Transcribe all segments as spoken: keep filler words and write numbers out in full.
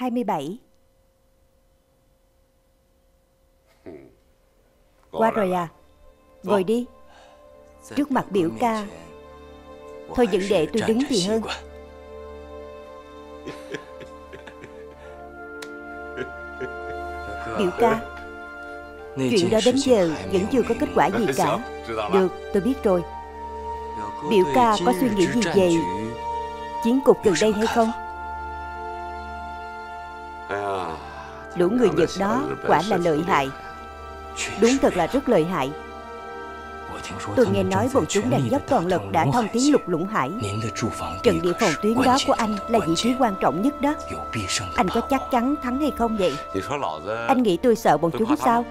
hai mươi bảy. Qua rồi à? Ngồi đi. Trước mặt biểu ca, thôi vẫn để tôi đứng thì hơn. Biểu ca, chuyện đó đến giờ vẫn chưa có kết quả gì cả. Được, tôi biết rồi. Biểu ca có suy nghĩ gì về chiến cục gần đây hay không? Lũ người Nhật đó quả là lợi hại. Đúng thật là rất lợi hại. Tôi nghe nói bọn chúng đang dốc toàn lực đã thông tiến lục Lũng Hải. Trận địa phòng tuyến đó của anh là vị trí quan trọng nhất đó. Anh có chắc chắn thắng hay không vậy? Anh nghĩ tôi sợ bọn chúng sao?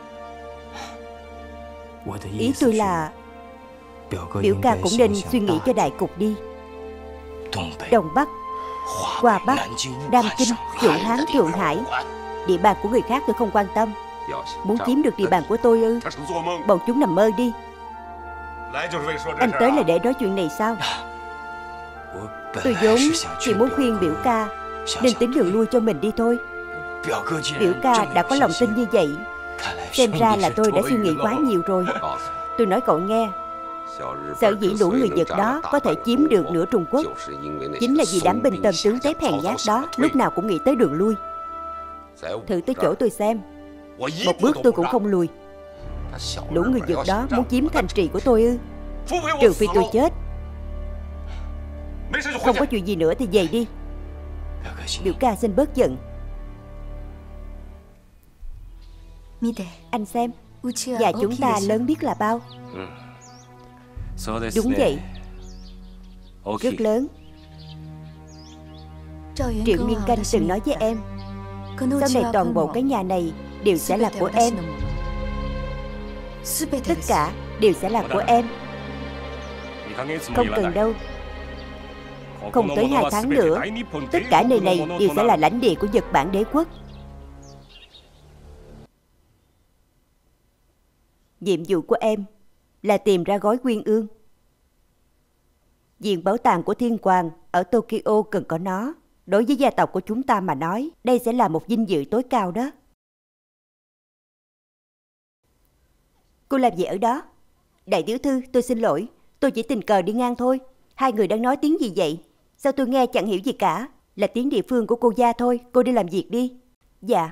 Ý tôi là biểu ca cũng nên suy nghĩ cho đại cục đi. Đông Bắc, Hoa Bắc, Nam Kinh, Thượng Hán, Thượng Hải, địa bàn của người khác tôi không quan tâm. Muốn chiếm được địa bàn của tôi ư? Bọn chúng nằm mơ đi. Anh tới là để nói chuyện này sao? Tôi vốn chỉ muốn khuyên biểu ca nên tính đường lui cho mình đi thôi. Biểu ca đã có lòng tin như vậy, xem ra là tôi đã suy nghĩ quá nhiều rồi. Tôi nói cậu nghe, sở dĩ lũ người Nhật đó có thể chiếm được nửa Trung Quốc chính là vì đám binh tôm tướng tép hèn nhát đó lúc nào cũng nghĩ tới đường lui. Thử tới chỗ tôi xem, một bước tôi cũng không lùi. Lũ người Nhật đó muốn chiếm thành trì của tôi ư? Trừ phi tôi chết. Không có chuyện gì nữa thì về đi. Biểu ca xin bớt giận. Anh xem, và chúng ta lớn biết là bao. Đúng vậy, rất lớn. Triệu Nguyên Canh từng nói với em, sau này toàn bộ cái nhà này đều sẽ là của em. Tất cả đều sẽ là của em. Không cần đâu. Không tới hai tháng nữa, tất cả nơi này đều sẽ là lãnh địa của Nhật Bản đế quốc. Nhiệm vụ của em là tìm ra gói quyên ương. Viện bảo tàng của Thiên Hoàng ở Tokyo cần có nó. Đối với gia tộc của chúng ta mà nói, đây sẽ là một vinh dự tối cao đó. Cô làm gì ở đó? Đại tiểu thư, tôi xin lỗi. Tôi chỉ tình cờ đi ngang thôi. Hai người đang nói tiếng gì vậy? Sao tôi nghe chẳng hiểu gì cả? Là tiếng địa phương của cô gia thôi. Cô đi làm việc đi. Dạ.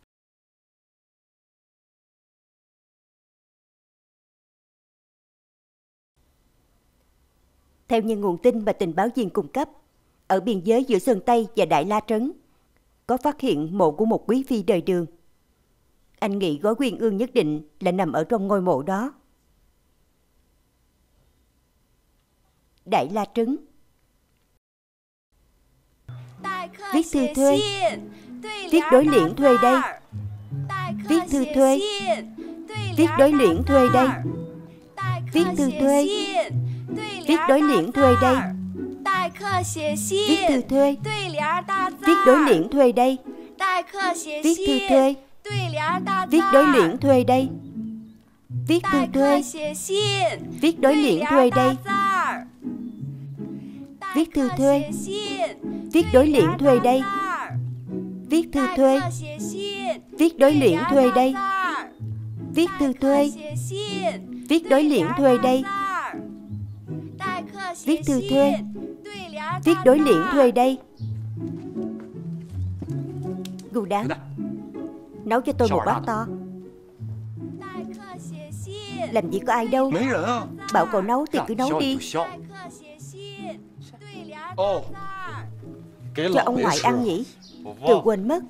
Theo những nguồn tin mà tình báo viên cung cấp, ở biên giới giữa Sơn Tây và Đại La Trấn có phát hiện mộ của một quý phi đời Đường. Anh nghĩ gói quyên ương nhất định là nằm ở trong ngôi mộ đó. Đại La Trấn. Viết thư thuê. Viết đối liễn thuê đây. Viết thư thuê. Viết đối liễn thuê đây. Viết thư thuê. Viết đối liễn thuê đây. Viết thư thuê. Viết đối liễn thuê đây. Viết thư thuê. Viết đối liễn thuê đây. Viết thư thuê. Viết đối liễn thuê đây. Viết thư thuê. Viết đối liễn thuê đây. Viết thư thuê. Viết đối liễn thuê đây. Viết thư thuê. Viết đối liễn thuê đây. Viết thư thuê. Viết đối liễn thuê đây. Gù đáng, nấu cho tôi một bát to. Làm gì có ai đâu. Bảo cậu nấu thì cứ nấu đi. Cho ông ngoại ăn nhỉ? Tôi quên mất.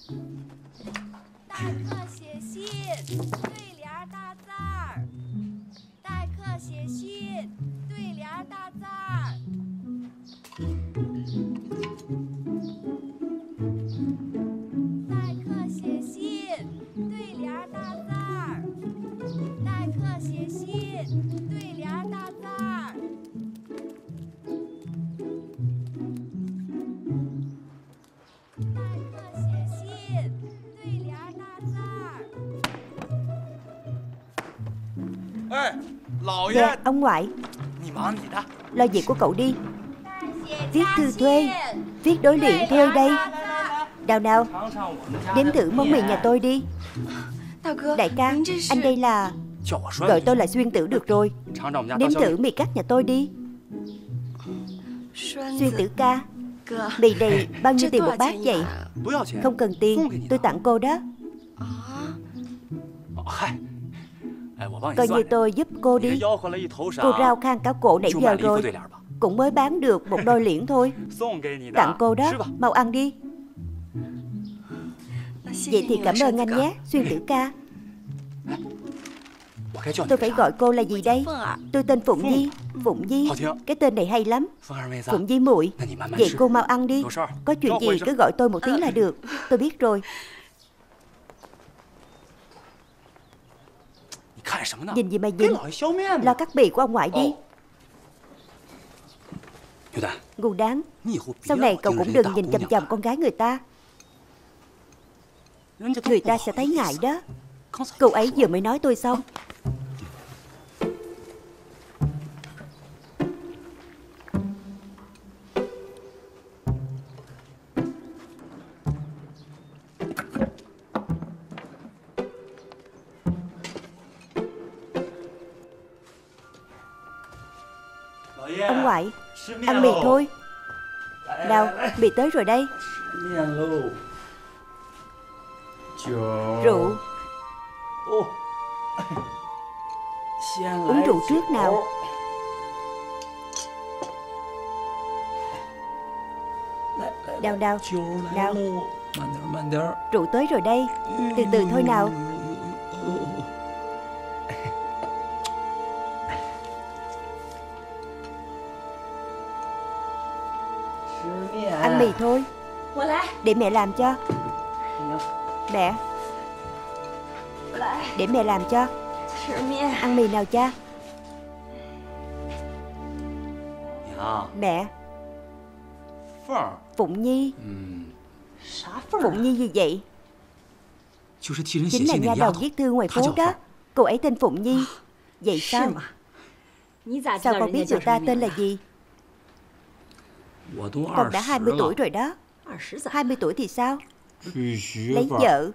Dạ, ông ngoại. Lo việc của cậu đi. Viết thư thuê. Viết đối liễn thuê đây. Nào nào, nếm thử món mì nhà tôi đi. Đại ca, anh đây là... Gọi tôi là Xuyên Tử được rồi. Nếm thử mì cắt nhà tôi đi. Xuyên Tử ca, mì này bao nhiêu tiền một bát vậy? Không cần tiền, tôi tặng cô đó. Coi như tôi giúp cô đi. Cô rau khang cả cổ nãy giờ rồi, cũng mới bán được một đôi liễn thôi. Tặng cô đó, mau ăn đi. Vậy thì cảm ơn anh nhé, Xuyên Tử ca. Tôi phải gọi cô là gì đây? Tôi tên Phụng Di. Phụng Di, cái tên này hay lắm. Phụng Di muội. Vậy cô mau ăn đi. Có chuyện gì cứ gọi tôi một tiếng là được. Tôi biết rồi. Nhìn gì mà nhìn? Lo cắt bì của ông ngoại đi. Ngu đáng. Sau này cậu cũng đừng nhìn chằm chằm con gái người ta. Người ta sẽ thấy ngại đó. Cô ấy vừa mới nói tôi xong. Ông ngoại, ăn mì thôi. Nào, mì tới rồi đây. Rượu. Uống rượu trước nào. Nào nào, nào. Rượu tới rồi đây. Từ từ thôi nào. Ăn mì thôi. Để mẹ làm cho. Mẹ, để mẹ làm cho. Ăn mì nào cha. Mẹ. Phụng Nhi. Phụng Nhi gì vậy? Chính là nha đầu viết thư ngoài phố đó. Cô ấy tên Phụng Nhi. Vậy sao? Sao con biết người ta tên là gì? Con đã hai mươi tuổi rồi đó. Hai mươi tuổi thì sao? Lấy vợ.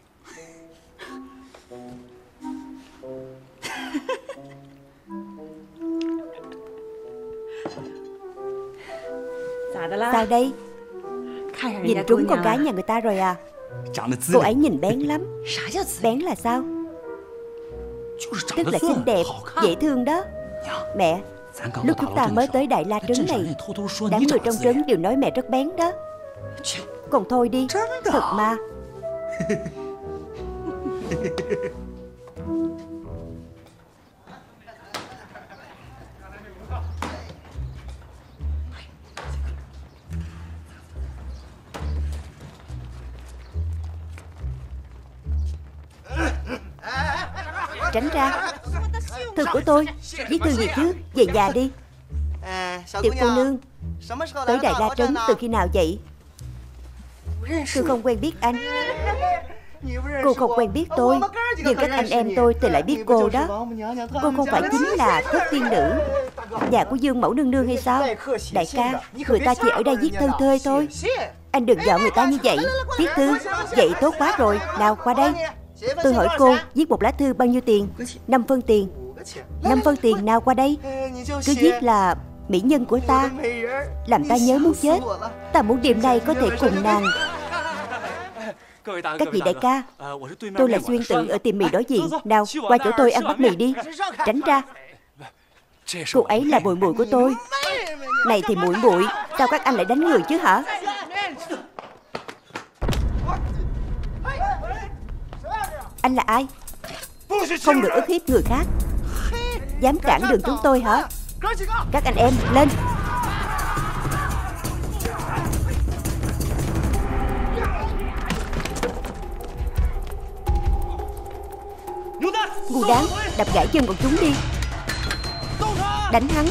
Sao đây? Nhìn trúng con gái nhà người ta rồi à? Cô ấy nhìn bén lắm. Bén là sao? Tức là xinh đẹp, dễ thương đó. Mẹ, lúc chúng ta mới tới Đại La Trấn này, đám người trong trấn đều nói mẹ rất bén đó. Còn thôi đi, thật mà. Tránh ra. Thư của tôi. Viết thư gì chứ? Về nhà đi. Tiểu cô nương, tới Đại La Trấn từ khi nào vậy? Tôi không quen biết anh. Cô không quen biết tôi, nhưng các anh em tôi thì lại biết cô đó. Cô không phải chính là Thất Tiên Nữ, nhà của Dương Mẫu Nương Nương hay sao? Đại ca, người ta chỉ ở đây viết thơ thơi thôi. Anh đừng dọn người ta như vậy. Viết thư, vậy tốt quá rồi. Nào qua đây. Tôi hỏi cô, viết một lá thư bao nhiêu tiền? Năm phân tiền. Năm phân tiền, nào qua đây. Cứ viết là mỹ nhân của ta, làm ta nhớ muốn chết. Ta muốn đêm nay có thể cùng nàng. Các vị đại ca, tôi là Xuyên Tử ở tiệm mì đối diện. Nào, qua chỗ tôi ăn bát mì đi. Tránh ra. Cô ấy là muội muội của tôi. Này thì muội muội, sao các anh lại đánh người chứ hả? Anh là ai? Không được ức hiếp người khác. Dám cản đường chúng tôi hả? Các anh em, lên. Ngu đáng, đập gãy chân bọn chúng đi. Đánh hắn.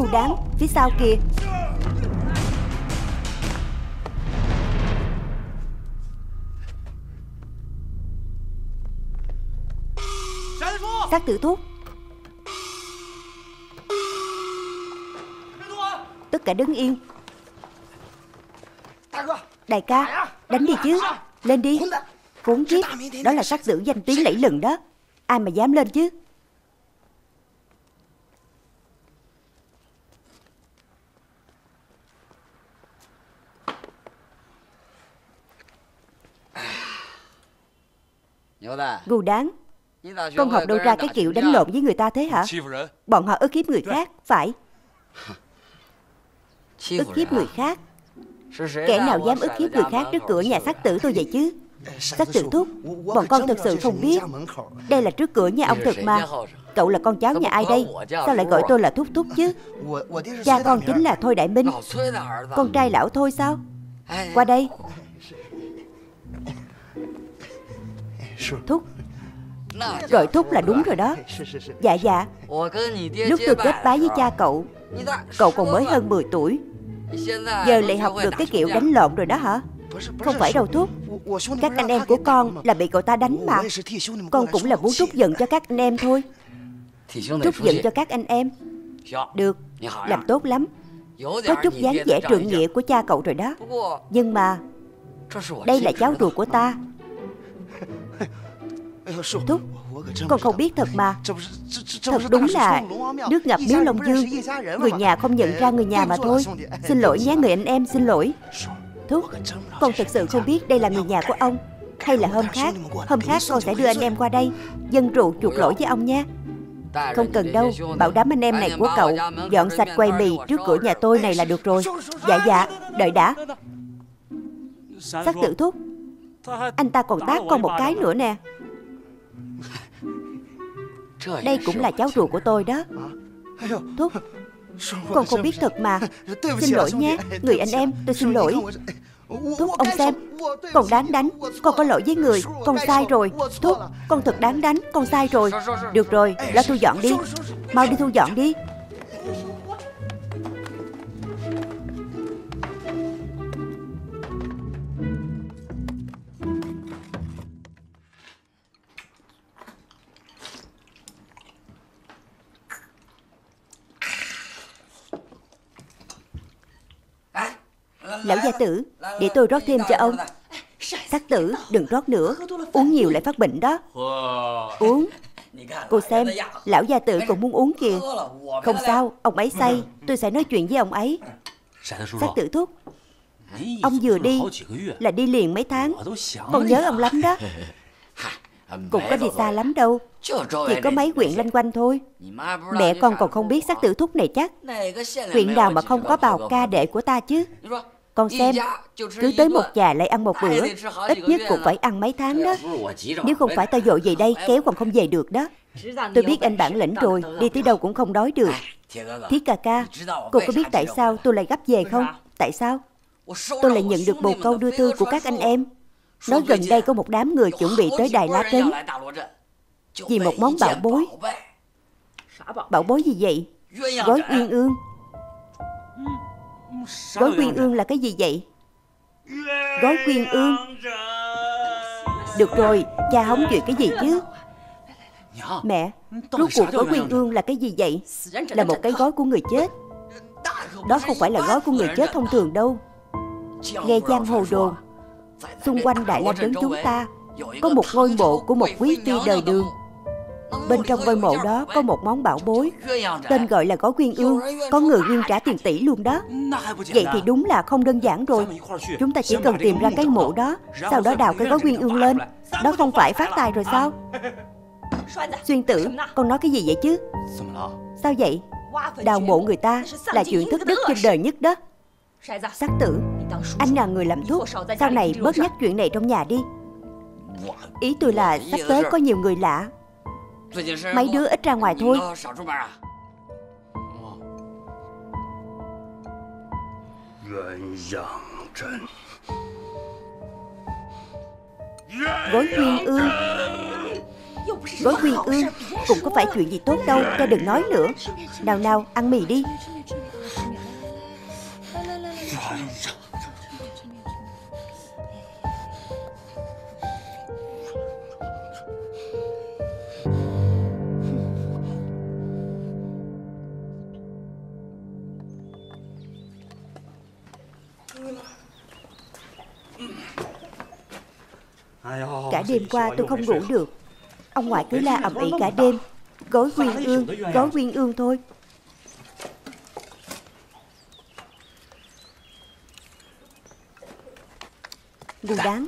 Đáng, phía sau kìa. Sát tử thuốc. Tất cả đứng yên. Đại ca, đánh đi chứ. Lên đi. Khốn kiếp, đó là sát tử danh tiếng lẫy lừng đó. Ai mà dám lên chứ. Gù Đáng, con học đâu ra cái kiểu đánh lộn với người ta thế hả? Bọn họ ức hiếp người khác, phải. Ức hiếp người khác. Kẻ nào dám ức hiếp người khác trước cửa nhà sát tử tôi vậy chứ? Sát tử thúc, bọn con thật sự không biết. Đây là trước cửa nhà ông thật mà. Cậu là con cháu nhà ai đây? Sao lại gọi tôi là thúc thúc chứ? Cha con chính là Thôi Đại Minh, con trai lão Thôi sao? Qua đây. Thúc. Gọi thúc là đúng rồi đó. Dạ dạ. Lúc tôi kết bái với cha cậu, cậu còn mới hơn mười tuổi. Giờ lại học được cái kiểu đánh lộn rồi đó hả? Không phải đâu thúc. Các anh em của con là bị cậu ta đánh mà. Con cũng là muốn trút giận cho các anh em thôi. Trút giận cho các anh em. Được, làm tốt lắm. Có chút dáng vẻ trượng nghĩa của cha cậu rồi đó. Nhưng mà đây là cháu ruột của ta. Thúc, con không biết thật mà. Thật đúng là nước ngập miếu Long Dương. Người nhà không nhận ra người nhà mà thôi. Xin lỗi nhé người anh em, xin lỗi. Thúc, con thật sự không biết đây là người nhà của ông. Hay là hôm khác, hôm khác con sẽ đưa anh em qua đây dâng rượu chuộc lỗi với ông nha. Không cần đâu, bảo đám anh em này của cậu dọn sạch quầy mì trước cửa nhà tôi này là được rồi. Dạ dạ, đợi đã. Sát tử thúc, anh ta còn tát con một cái nữa nè. Đây cũng là cháu ruột của tôi đó. Thúc, con không biết thật mà. Xin lỗi nhé, người anh em, tôi xin lỗi. Thúc, ông xem, con đáng đánh. Con có lỗi với người, con sai rồi. Thúc, con thật đáng đánh, con sai rồi. Được rồi, lo thu dọn đi. Mau đi thu dọn đi. Lão gia tử, để tôi rót thêm cho ông. Sát tử, đừng rót nữa. Uống nhiều lại phát bệnh đó. Uống. Cô xem, lão gia tử cũng muốn uống kìa. Không sao, ông ấy say. Tôi sẽ nói chuyện với ông ấy. Sát tử thúc, ông vừa đi là đi liền mấy tháng. Con nhớ ông lắm đó. Cũng có đi xa lắm đâu, chỉ có mấy huyện loanh quanh thôi. Mẹ con còn không biết sát tử thúc này chắc. Huyện nào mà không có bào ca đệ của ta chứ. Con xem, cứ tới một nhà lại ăn một bữa, ít nhất cũng phải ăn mấy tháng đó. Nếu không phải ta vội về đây, kéo còn không về được đó. Tôi biết anh bản lĩnh rồi, đi tới đâu cũng không đói được. Thiết ca ca, cô có biết tại sao tôi lại gấp về không? Tại sao? Tôi lại nhận được bồ câu đưa thư của các anh em, nói gần đây có một đám người chuẩn bị tới Đài La Trấn vì một món bảo bối. Bảo bối gì vậy? Gói uyên ương. Gói uyên ương là cái gì vậy? Gói uyên ương. Được rồi, cha hóng chuyện cái gì chứ? Mẹ, rốt cuộc gói uyên ương là cái gì vậy? Là một cái gói của người chết. Đó không phải là gói của người chết thông thường đâu. Nghe giang hồ đồn, xung quanh Đại La Trấn chúng ta có một ngôi mộ của một quý phi đời Đường. Bên trong ngôi mộ đó có một món bảo bối, tên gọi là gói uyên ương. Có người nguyên trả tiền tỷ luôn đó. Vậy thì đúng là không đơn giản rồi. Chúng ta chỉ cần tìm ra cái mộ đó, sau đó đào cái gói uyên ương lên. Đó không phải phát tài rồi sao? Xuyên tử, con nói cái gì vậy chứ? Sao vậy? Đào mộ người ta là chuyện thất đức trên đời nhất đó. Sát tử, anh là người làm thuốc, sau này bớt nhắc chuyện này trong nhà đi. Ý tôi là sắp tới có nhiều người lạ, mấy đứa ít ra ngoài thôi. Gói uyên ương. Gói uyên ương cũng có phải chuyện gì tốt đâu, cha đừng nói nữa. Nào nào, ăn mì đi. Cả đêm qua tôi không ngủ được. Ông ngoại cứ la ầm ĩ cả đêm. Gói uyên ương, gói uyên ương thôi. Ngu đáng.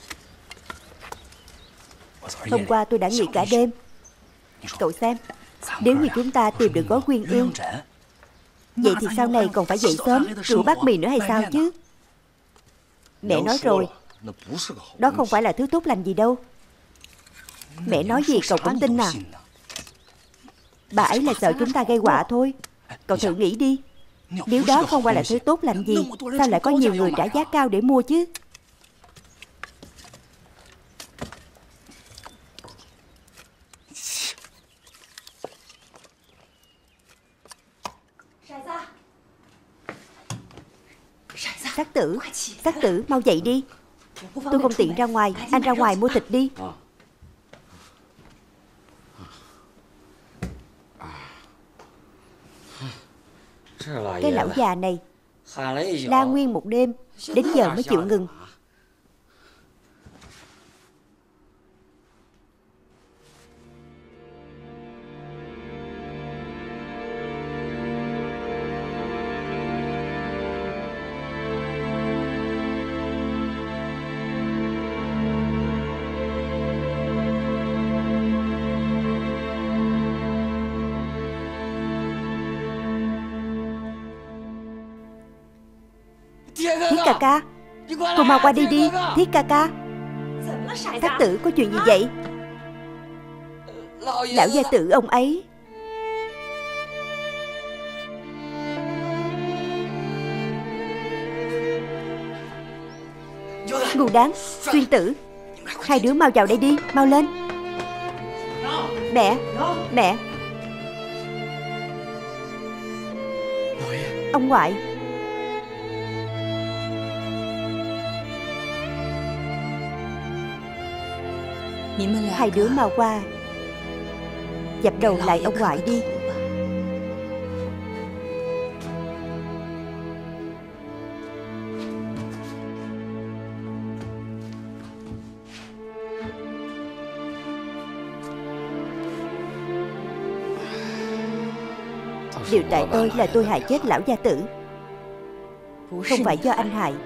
Hôm qua tôi đã nghĩ cả đêm. Cậu xem, nếu như chúng ta tìm được gói uyên ương, vậy thì sau này còn phải dậy sớm rửa bát mì nữa hay sao chứ? Mẹ nói rồi, đó không phải là thứ tốt lành gì đâu. Mẹ nói gì cậu cũng tin à? Bà ấy là sợ chúng ta gây họa thôi. Cậu thử nghĩ đi, nếu đó không phải là thứ tốt lành gì, sao lại có nhiều người trả giá cao để mua chứ? Sắc tử, sắc tử mau dậy đi. Tôi không tiện ra ngoài, anh ra ngoài mua thịt đi. Cái lão già này la nguyên một đêm, đến giờ mới chịu ngừng. Thiết ca ca, cô mau qua đi đi. Thiết ca ca. Sắc tử có chuyện gì vậy? Lão gia tử ông ấy. Ngu đáng, Xuyên tử, hai đứa mau vào đây đi, mau lên. Mẹ, mẹ. Ông ngoại. Hai đứa mau qua dập đầu lại ông ngoại đi. Điều tại tôi là tôi hại chết lão gia tử. Không phải do anh hại,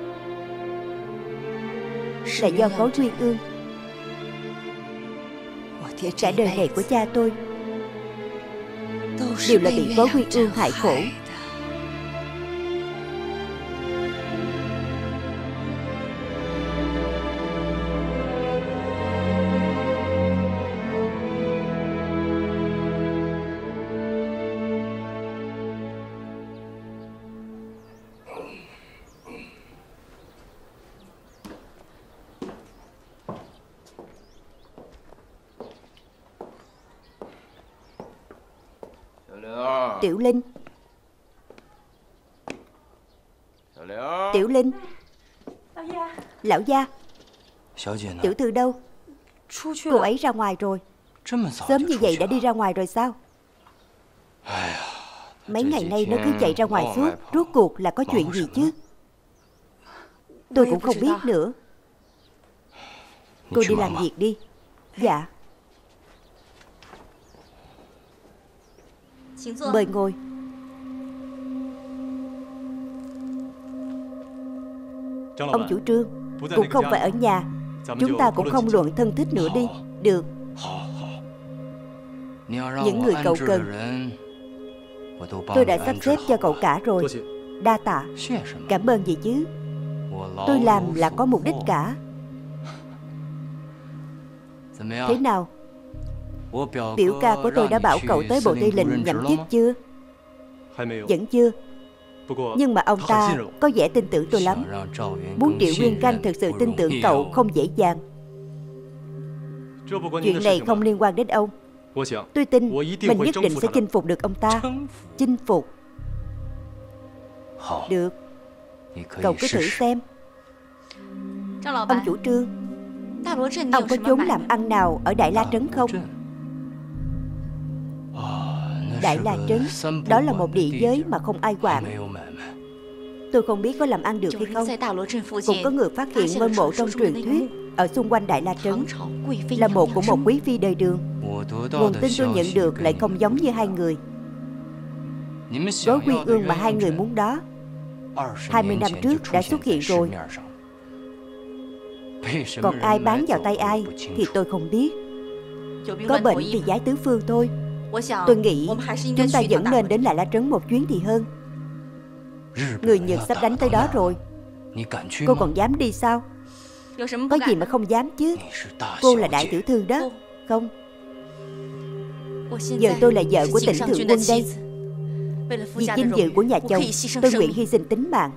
là do gói uyên ương. Cả đời này của cha tôi đều là bị gói uyên ương hại khổ. Tiểu Linh. Tiểu Linh. Lão gia. Tiểu thư đâu? Cô ấy ra ngoài rồi. Sớm như vậy đã đi ra ngoài rồi sao? Mấy ngày nay nó cứ chạy ra ngoài suốt. Rốt cuộc là có chuyện gì chứ? Tôi cũng không biết nữa. Cô đi làm việc đi. Dạ. Mời ngồi. Ông chủ Trương cũng không phải ở nhà, chúng ta cũng không luận thân thích nữa đi. Được. Những người cậu cần tôi đã sắp xếp cho cậu cả rồi. Đa tạ. Cảm ơn gì chứ? Tôi làm là có mục đích cả. Thế nào? Biểu ca của tôi đã bảo cậu tới bộ tư lệnh nhậm chức chưa? Vẫn chưa. Nhưng mà ông ta có vẻ tin tưởng tôi lắm. Muốn Triệu Nguyên Canh thực sự tin tưởng cậu không dễ dàng. Chuyện này không liên quan đến ông. Tôi tin mình nhất định sẽ chinh phục được ông ta. Chinh phục. Được. Cậu cứ thử xem. Ông chủ Trương, ông có chốn làm ăn nào ở Đại La Trấn không? Đại La Trấn, đó là một địa giới mà không ai quản. Tôi không biết có làm ăn được hay không. Cũng có người phát hiện ngôi mộ trong truyền thuyết ở xung quanh Đại La Trấn là mộ của một quý phi đời Đường. Nguồn tin tôi nhận được lại không giống như hai người. Gối quy ương mà hai người muốn đó hai mươi năm trước đã xuất hiện rồi. Còn ai bán vào tay ai thì tôi không biết. Có bệnh thì giái tứ phương thôi. Tôi nghĩ chúng ta vẫn nên đến Đại La Trấn một chuyến thì hơn. Người Nhật sắp đánh tới đó rồi. Cô còn dám đi sao? Có gì mà không dám chứ. Cô là đại tiểu thư đó. Không, giờ tôi là vợ của Tịnh Thượng Quân đây. Vì vinh dự của nhà chồng, tôi nguyện hy sinh tính mạng.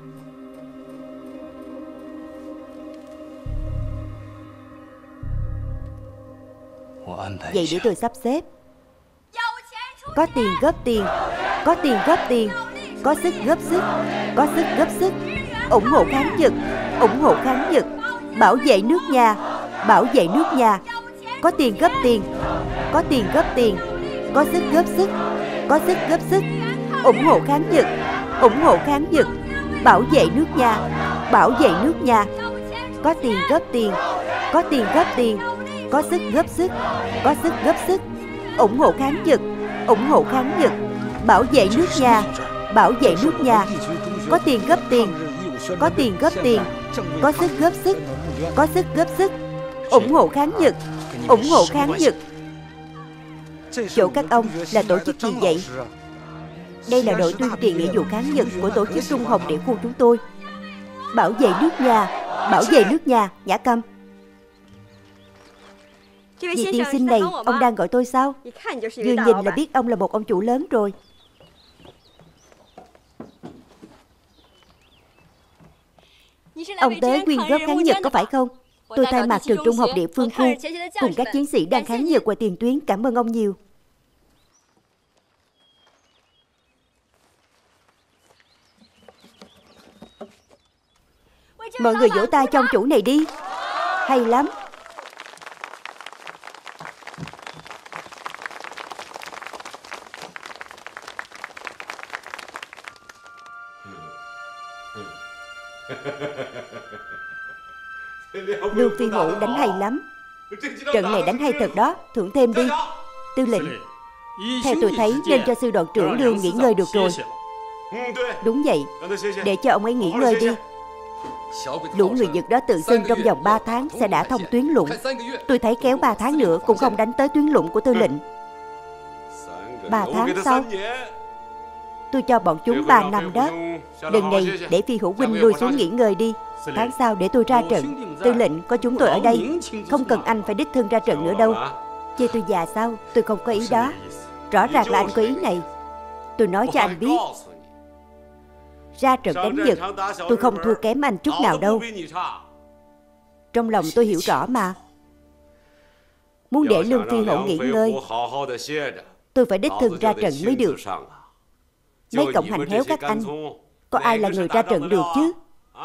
Vậy để tôi sắp xếp. Có tiền góp tiền, có tiền góp tiền, có sức góp sức, có sức góp sức. ủng hộ kháng Nhật, ủng hộ kháng Nhật, bảo vệ nước nhà, bảo vệ nước nhà. Có tiền góp tiền, có tiền góp tiền, có sức góp sức, có sức góp sức. Ủng hộ kháng Nhật, ủng hộ kháng Nhật, bảo vệ nước nhà, bảo vệ nước nhà. Có tiền góp tiền, có tiền góp tiền, có sức góp sức, có sức góp sức. Ủng hộ kháng Nhật, ủng hộ kháng Nhật, bảo vệ nước nhà, bảo vệ nước nhà. Có tiền góp tiền, có tiền góp tiền, có sức góp sức, có sức góp sức. Ủng hộ kháng Nhật, ủng hộ kháng Nhật. Chỗ các ông là tổ chức gì vậy? Đây là đội tuyên truyền nghĩa vụ kháng Nhật của tổ chức Trung Hồng Địa khu chúng tôi. Bảo vệ nước nhà, bảo vệ nước nhà. Nhã Cầm, vị tiên sinh này, ông đang gọi tôi sao? Vừa nhìn là biết ông là một ông chủ lớn rồi. Ông tới quyên góp kháng Nhật có phải không? Tôi thay mặt trường trung học địa phương khu cùng các chiến sĩ đang kháng Nhật ngoài tiền tuyến cảm ơn ông nhiều. Mọi người vỗ tay cho ông chủ này đi. Hay lắm. Lương Phi Hổ đánh hay lắm. Trận này đánh hay thật đó. Thưởng thêm đi. Tư lệnh, theo tôi thấy nên cho sư đoàn trưởng Lương nghỉ ngơi được rồi. Đúng vậy, để cho ông ấy nghỉ ngơi đi. Lũ người Nhật đó tự xưng trong vòng ba tháng sẽ đã thông tuyến lụng. Tôi thấy kéo ba tháng nữa cũng không đánh tới tuyến lụng của tư lệnh. Ba tháng sau, tôi cho bọn chúng ba năm đó. Lần này để Phi Hữu huynh lui xuống nghỉ ngơi đi. Tháng sau để tôi ra trận. Tư lệnh, có chúng tôi ở đây, không cần anh phải đích thân ra trận nữa đâu. Chê tôi già sao? Tôi không có ý đó. Rõ ràng là anh có ý này. Tôi nói cho anh biết, ra trận đánh Nhật tôi không thua kém anh chút nào đâu. Trong lòng tôi hiểu rõ mà. Muốn để Lương Phi Hổ nghỉ ngơi, tôi phải đích thân ra trận mới được. Mấy cộng hành héo các anh, có ai là người ra trận được chứ?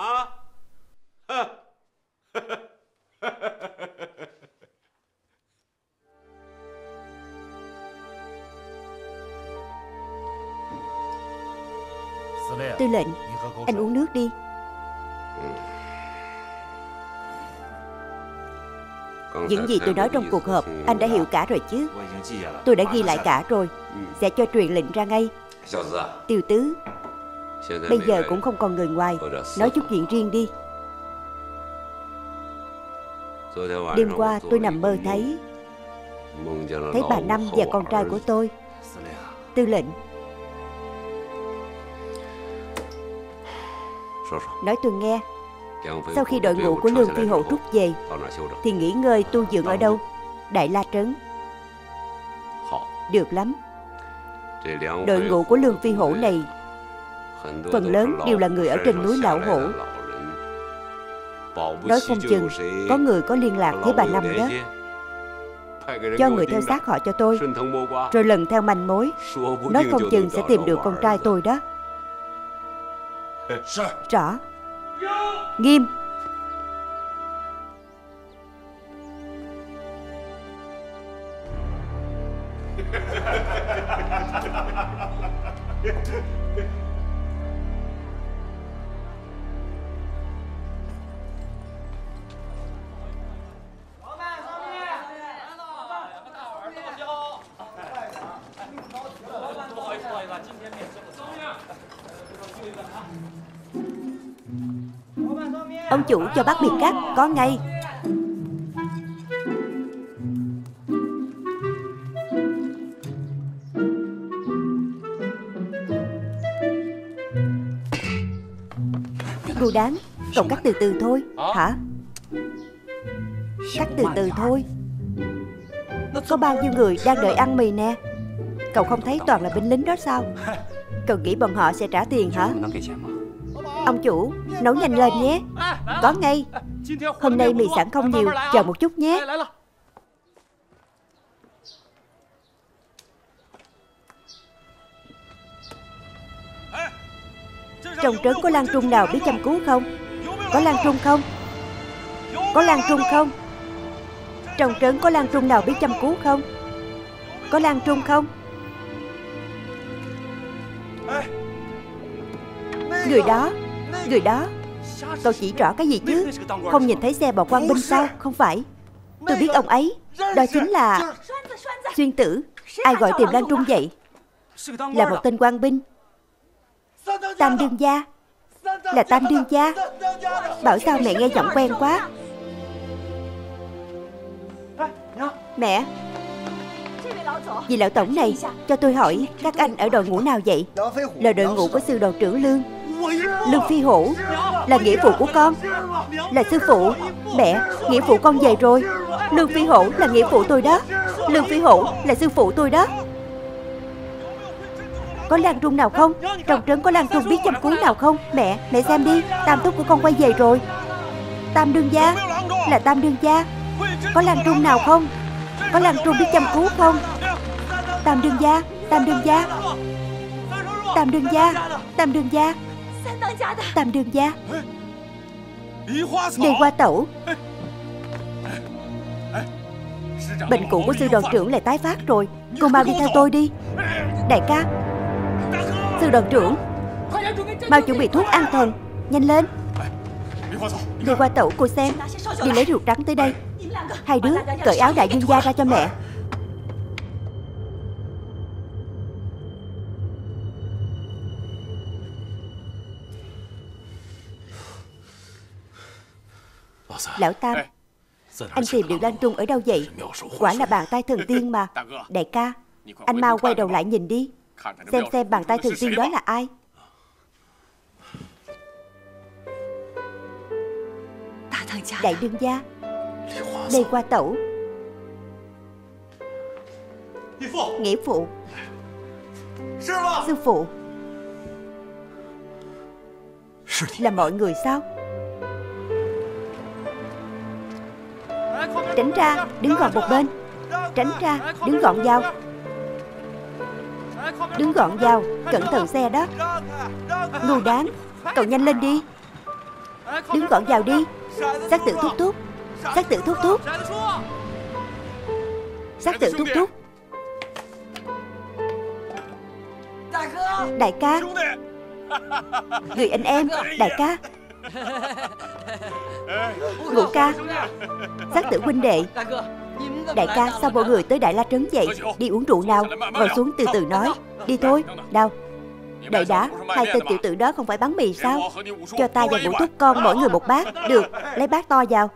Tư lệnh, anh uống nước đi. Những gì tôi nói trong cuộc họp anh đã hiểu cả rồi chứ? Tôi đã ghi lại cả rồi. Sẽ cho truyền lệnh ra ngay. Tiêu Tứ, bây giờ cũng không còn người ngoài, nói chút chuyện riêng đi. Đêm qua tôi nằm mơ thấy Thấy bà Năm và con trai của tôi. Tư lệnh, nói tôi nghe, sau khi đội ngũ của Lương Phi Hổ rút về thì nghỉ ngơi tu dưỡng ở đâu? Đại La Trấn. Được lắm. Đội ngũ của Lương Phi Hổ này phần lớn đều là người ở trên núi Lão Hổ. Nói không chừng có người có liên lạc với bà Năm đó. Cho người theo sát họ cho tôi, rồi lần theo manh mối, nói không chừng sẽ tìm được con trai tôi đó. Rõ. Nghiêm. Ông chủ cho bát biệt cắt. Có ngay. Đồ đáng. Cậu cắt từ từ thôi. Hả? Cắt từ từ thôi. Có bao nhiêu người đang đợi ăn mì nè. Cậu không thấy toàn là binh lính đó sao? Cậu nghĩ bọn họ sẽ trả tiền hả? Ông chủ, nấu nhanh lên nhé. Có ngay. Hôm nay mì sẵn không nhiều, chờ một chút nhé. Trong trấn có lang trung nào biết chăm cứu không? Có lang trung không? Có lang trung không? Trong trấn có lang trung nào biết chăm cứu không? Có lang trung không? Người đó. Người đó. Cậu chỉ rõ cái gì chứ? Không nhìn thấy xe bọc quan binh sao? Không phải. Tôi biết ông ấy. Đó chính là Xuyên Tử. Ai gọi tìm lang trung vậy? Là một tên quan binh. Tam đương gia. Là Tam đương gia. Bảo sao mẹ nghe giọng quen quá. Mẹ. Vì lão tổng này, cho tôi hỏi, các anh ở đội ngũ nào vậy? Là đội ngũ của sư đoàn trưởng Lương. Lương Phi Hổ. Là nghĩa phụ của con. Là sư phụ. Mẹ, nghĩa phụ con về rồi. Lương Phi Hổ là nghĩa phụ tôi đó. Lương Phi Hổ là sư phụ tôi đó. Có lang trung nào không? Trong trấn có lang trung biết chăm cứu nào không? Mẹ, mẹ xem đi. Tam túc của con quay về rồi. Tam đương gia. Là Tam đương gia. Có lang trung nào không? Có lang trung biết chăm cứu không? Tam đương gia. Tam đương gia. Tam đương gia. Tam đương gia. Tam đương gia. Đề Hoa Tẩu. Bệnh cũ của sư đoàn trưởng lại tái phát rồi. Cô mau đi theo tôi đi. Đại ca. Sư đoàn trưởng, mau chuẩn bị thuốc an thần. Nhanh lên. Đề Hoa Tẩu, cô xem. Đi lấy ruột trắng tới đây. Hai đứa cởi áo đại dương gia ra cho mẹ. Lão Tam, anh tìm được lang trung ở đâu vậy? Quả là bàn tay thần tiên mà. Đại ca, anh mau quay đầu lại nhìn đi. Xem xem bàn tay thần tiên đó là ai. Đại đương gia. Đề Hoa Tẩu. Nghĩa phụ. Sư phụ. Là mọi người sao? Tránh ra, đứng gọn một bên. Tránh ra, đứng gọn vào. Đứng gọn vào, cẩn thận xe đó. Ngu đáng, cậu nhanh lên đi. Đứng gọn vào đi. Sát tử thúc thúc. Sát tử thúc thúc. Sát tử thúc thúc. Đại ca. Người anh em. Đại ca. Ngũ ca. Sát tử huynh đệ. Đại ca, sao mọi người tới Đại La Trấn vậy? Đi uống rượu nào. Ngồi xuống từ từ nói. Đi thôi. Nào. Đợi đã. Hai tên tiểu tử đó không phải bắn mì sao? Cho ta và Ngũ thúc con mỗi người một bát. Được. Lấy bát to vào.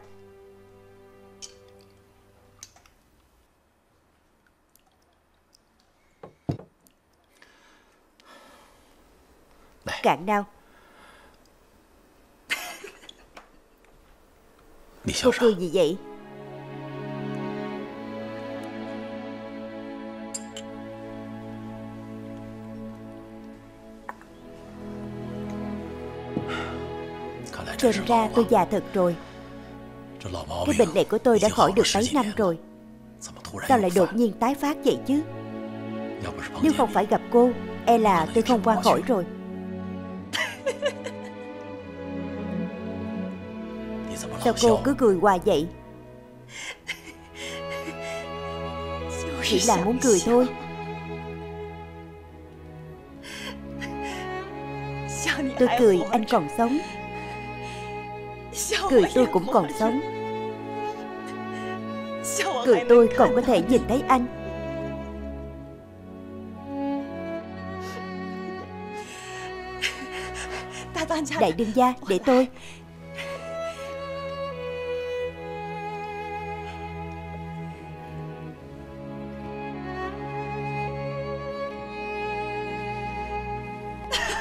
Cạn nào. Cô cười gì vậy? Xem ra tôi già thật rồi. Cái bệnh này của tôi đã khỏi được mấy năm rồi. Sao lại đột nhiên tái phát vậy chứ? Nếu không phải gặp cô, e là tôi không qua khỏi rồi. Sao cô cứ cười hoài vậy? Chỉ là muốn cười thôi. Tôi cười anh còn sống. Cười tôi cũng còn sống. Cười tôi còn có thể nhìn thấy anh. Đại đương gia, để tôi.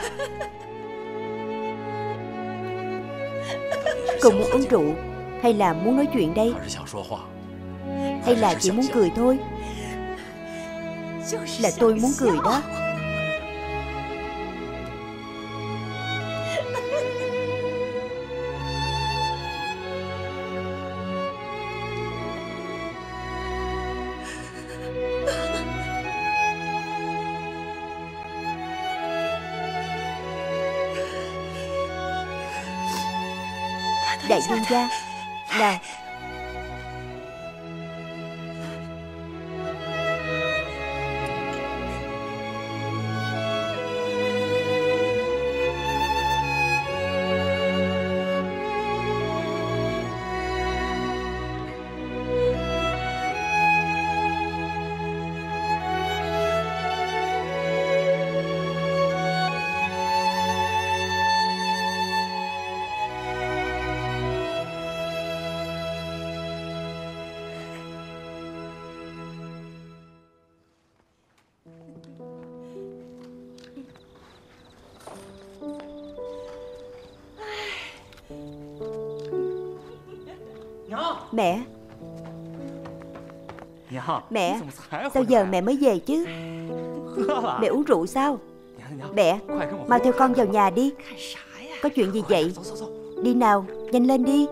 Cô muốn uống rượu hay là muốn nói chuyện đây? Hay là chỉ muốn cười thôi? Là tôi muốn cười đó. Đại vương gia, nào. Mẹ. Mẹ, sao giờ mẹ mới về chứ? Mẹ uống rượu sao? Mẹ, mau theo con vào nhà đi. Có chuyện gì vậy? Đi nào, nhanh lên đi.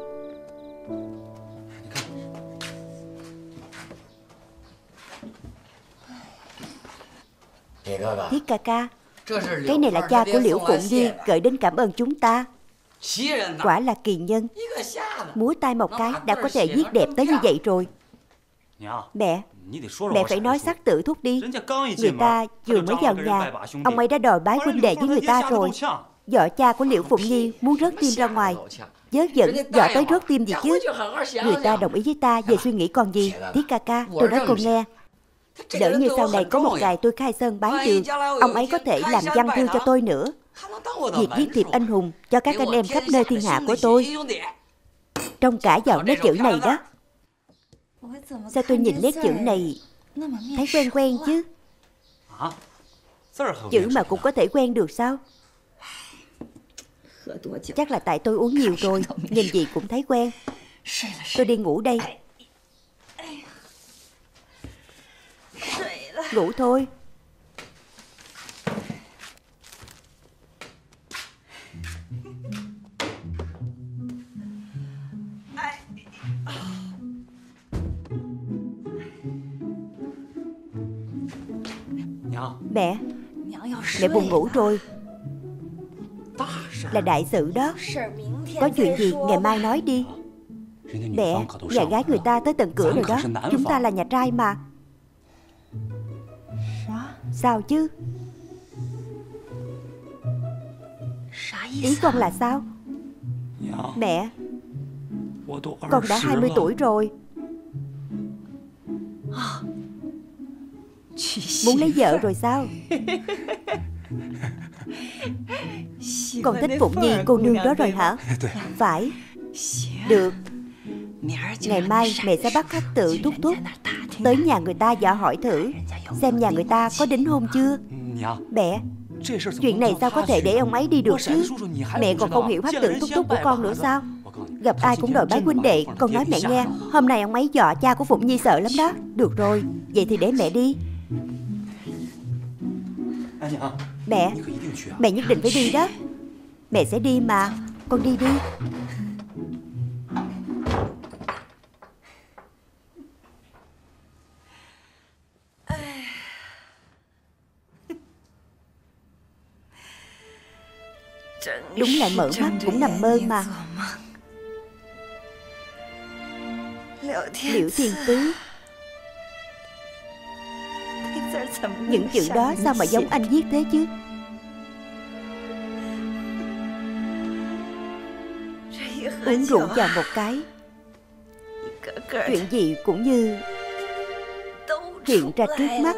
Thiết ca ca, cái này là cha của Liễu Phụng Nhi gửi đến cảm ơn chúng ta. Quả là kỳ nhân. Múa tay một cái đã có thể viết đẹp tới như vậy rồi. Mẹ, mẹ phải nói xác tử thúc đi. Người ta vừa mới vào nhà, ông ấy đã đòi bái huynh đệ với người ta rồi. Vợ cha của Liễu Phụng Nhi muốn rớt tim ra ngoài. Vớ vẩn, vợ tới rớt tim gì chứ? Người ta đồng ý với ta về suy nghĩ còn gì. Thiết ca ca, tôi nói cô nghe. Lỡ như sau này có một ngày tôi khai sơn bái đường, ông ấy có thể làm văn thư cho tôi nữa. Việc viết thiệp anh hùng cho các anh em khắp nơi thiên hạ của tôi, trông cả vào nét chữ này đó. Sao tôi nhìn nét chữ này thấy quen quen chứ? Chữ mà cũng có thể quen được sao? Chắc là tại tôi uống nhiều rồi, nhìn gì cũng thấy quen. Tôi đi ngủ đây. Ngủ thôi. Mẹ, mẹ buồn ngủ rồi. Là đại sự đó. Có chuyện gì ngày mai nói đi. Mẹ, nhà gái người ta tới tận cửa rồi đó. Chúng ta là nhà trai mà. Sao chứ? Ý con là sao? Mẹ, con đã hai mươi tuổi rồi. Muốn lấy vợ rồi sao? Con thích Phụng Nhi cô nương đó rồi hả? Phải. Được. Ngày mai mẹ sẽ bắt khách tự thúc thúc tới nhà người ta dò hỏi thử xem nhà người ta có đính hôn chưa. Mẹ, chuyện này sao có thể để ông ấy đi được chứ? Mẹ còn không hiểu hắc tử thúc thúc của con nữa sao? Gặp ai cũng đòi bái huynh đệ. Con nói mẹ nghe, hôm nay ông ấy dọa cha của Phụng Nhi sợ lắm đó. Được rồi, vậy thì để mẹ đi. Mẹ, mẹ nhất định phải đi đó. Mẹ sẽ đi mà. Con đi đi. Đúng là mở mắt cũng nằm mơ mà. Liễu Thiên Tứ. Những chữ đó sao mà giống anh viết thế chứ? Uống rượu vào một cái, chuyện gì cũng như hiện ra trước mắt.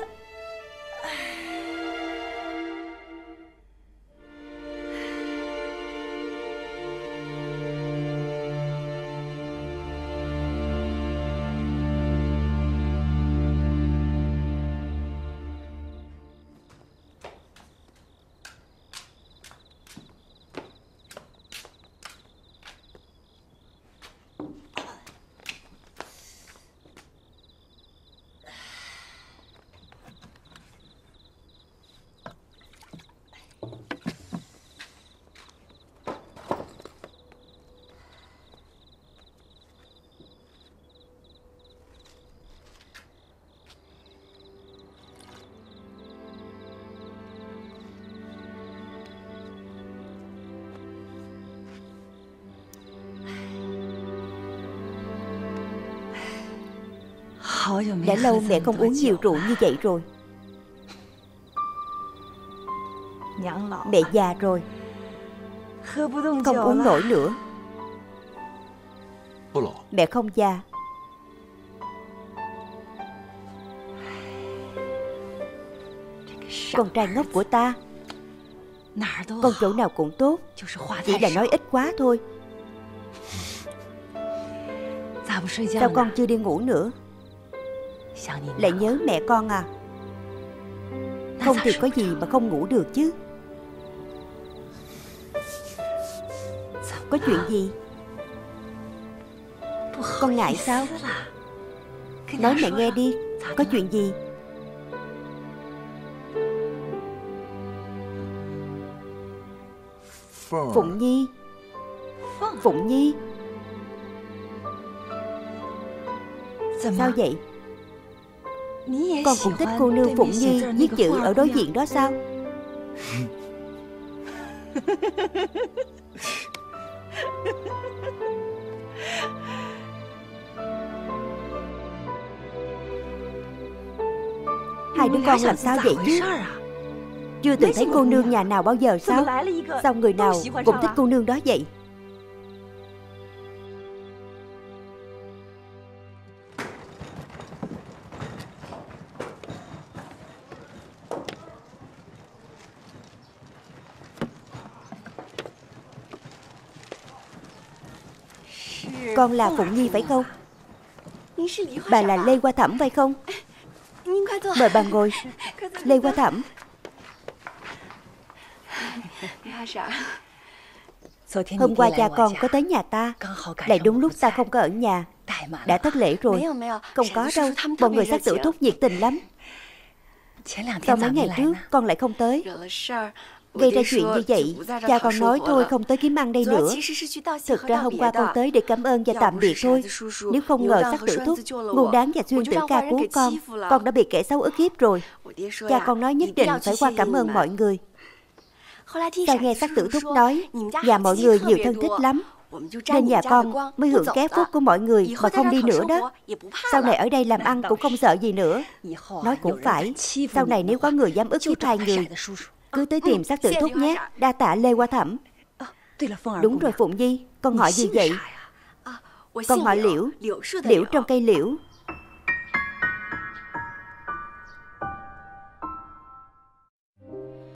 Đã lâu mẹ không uống nhiều rượu như vậy rồi. Mẹ già rồi, không uống nổi nữa. Mẹ không già. Con trai ngốc của ta, con chỗ nào cũng tốt, chỉ là nói ít quá thôi. Sao con chưa đi ngủ nữa? Lại nhớ mẹ con à? Không thì có gì mà không ngủ được chứ. Có chuyện gì? Con ngại sao? Nói mẹ nghe đi, có chuyện gì? Phụng Nhi. Phụng Nhi. Sao vậy? Con cũng thích cô nương Phụng Nhi viết chữ ở đối diện đó sao? Hai đứa con làm sao vậy chứ? Chưa từng thấy cô nương nhà nào bao giờ sao? Sao người nào cũng thích cô nương đó vậy? Con là Phụng Nhi phải không? Bà là Lê Hoa Thẩm phải không? Mời bà ngồi. Lê Hoa Thẩm. Hôm qua cha con có tới nhà ta, lại đúng lúc ta không có ở nhà, đã thất lễ rồi. Không có đâu, bọn người xác tử thúc nhiệt tình lắm. Sao mấy ngày trước con lại không tới? Gây ra chuyện như vậy, cha con nói thôi không tới kiếm ăn đây nữa. Thực ra hôm qua con tới để cảm ơn và tạm biệt thôi. Nếu không ngờ xác tử thúc ngu đáng và xuyên tử ca cứu con, con đã bị kẻ xấu ức hiếp rồi. Cha con nói nhất định phải qua cảm ơn mọi người. Sao nghe xác tử thúc nói nhà mọi người nhiều thân thích lắm, nên nhà con mới hưởng ké phúc của mọi người mà không đi nữa đó. Sau này ở đây làm ăn cũng không sợ gì nữa. Nói cũng phải, sau này nếu có người dám ức hiếp hai người, cứ tới tìm xác tử thúc nhé. Đa tạ Lê Hoa Thẩm. Đúng rồi Phụng Nhi, con hỏi gì vậy? Con hỏi Liễu. Liễu trong cây liễu.